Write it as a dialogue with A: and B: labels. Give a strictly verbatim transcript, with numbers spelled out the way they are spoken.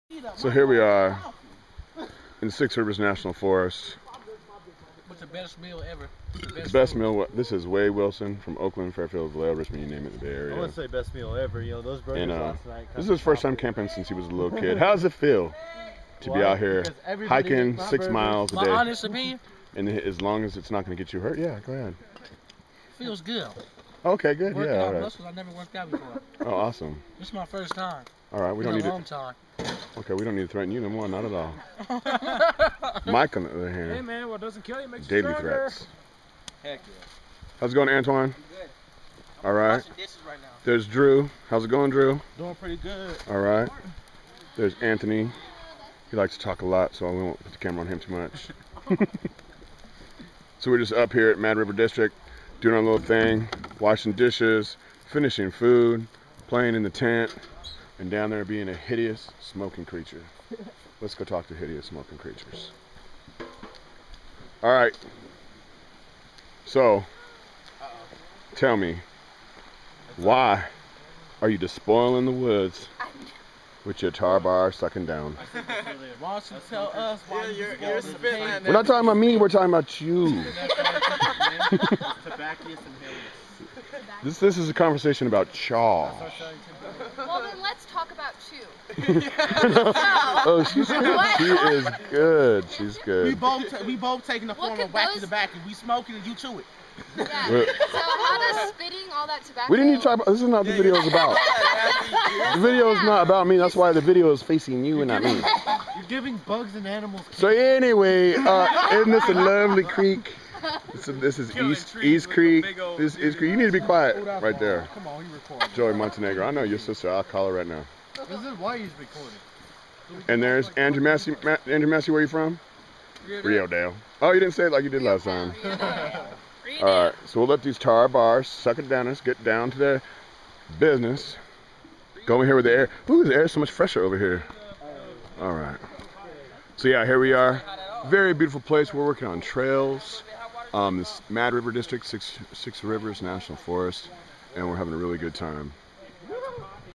A: So here we are in Six Rivers National Forest.
B: What's the best meal ever? The best,
A: The best meal. This is Way Wilson from Oakland, Fairfield, Vallejo, Richmond, you name it, in the Bay Area.
C: I wouldn't say best meal ever. You know, those burgers
A: And, uh,
C: last night.
A: this is his first time camping since he was a little kid. How does it feel to be
C: Well,
A: out here hiking six
C: burgers.
A: miles a
B: My
A: day?
B: honest opinion,
A: And as long as it's not going to get you hurt, yeah, go ahead.
B: feels good.
A: Okay, good.
B: Working
A: Yeah,
B: out
A: all right.
B: muscles I never worked out before.
A: Oh, awesome.
B: This is my first time.
A: All right, we don't
B: Been
A: need
B: a long
A: to.
B: time.
A: Okay, we don't need to threaten you no more. Not at all. Mike, on the other hand,
D: Hey man, what doesn't kill you makes you
A: daily
D: stronger.
A: threats.
D: Heck yeah.
A: How's it going, Antoine?
B: Good.
A: All right.
B: Washing dishes right now.
A: There's Drew. How's it going, Drew?
D: Doing pretty good.
A: All right. There's Anthony. He likes to talk a lot, so I won't put the camera on him too much. So we're just up here at Mad River District, doing our little thing, washing dishes, finishing food, playing in the tent, and down there being a hideous smoking creature. Let's go talk to hideous smoking creatures. All right. So, tell me, why are you despoiling the woods with your tar bar sucking down?
B: Why don't you tell us why
D: Yeah,
B: you
D: you're-
B: just
D: you're
B: go to the
D: spitting
B: page?
D: that
A: We're not talking about me, we're talking about you.
D: Tobacco and
A: This this is a conversation about chaw.
E: Well, then let's talk about chew.
A: Oh, she's she is good. She's
D: We
A: good.
D: both ta we both taking the
E: What
D: form
E: could
D: of whack
E: those-
D: tobacco. We smoking and you chew it.
E: Yeah.
A: Well-
E: So how does spitting all that tobacco?
A: We didn't need to talk about this. Is not the video is about. The video is not about me. That's why the video is facing you and not me.
C: You're giving bugs and animals.
A: So anyway, uh, isn't this a lovely creek? This is, this is East East Creek. This is East Creek. You need to be quiet right there.
C: Come on, you recording.
A: Joey Montenegro. I know your sister. I'll call her right now.
C: This is why he's recording.
A: And there's Andrew Massey. Ma Andrew Massey, where you from? Rio Dale. Oh, you didn't say it like you did last time. All right, so we'll let these tar bars suck it down. Let's get down to their business. Go over here with the air. Ooh, the air is so much fresher over here. All right. So yeah, here we are. Very beautiful place. We're working on trails. Um, this Mad River District, Six Six Rivers National Forest, and we're having a really good time.